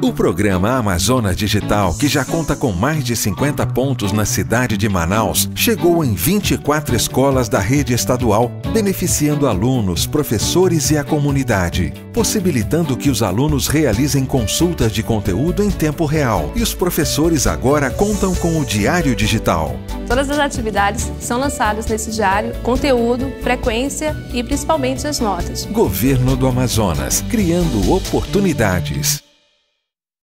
O programa Amazonas Digital, que já conta com mais de 50 pontos na cidade de Manaus, chegou em 24 escolas da rede estadual, beneficiando alunos, professores e a comunidade, possibilitando que os alunos realizem consultas de conteúdo em tempo real. E os professores agora contam com o Diário Digital. Todas as atividades são lançadas nesse diário, conteúdo, frequência e principalmente as notas. Governo do Amazonas, criando oportunidades.